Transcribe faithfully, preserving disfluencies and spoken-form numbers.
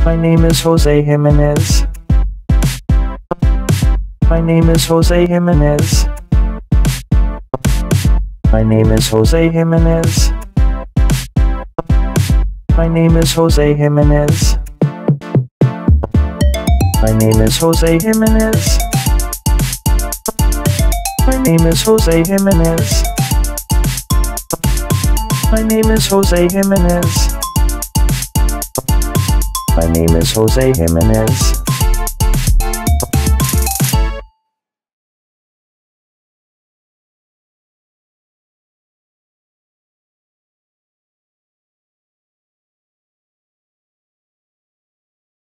My name is Jose Jimenez. My name is Jose Jimenez. My name is Jose Jimenez. My name is Jose Jimenez. My name is Jose Jimenez. My name is Jose Jimenez. My name is Jose Jimenez. My name is Jose Jimenez.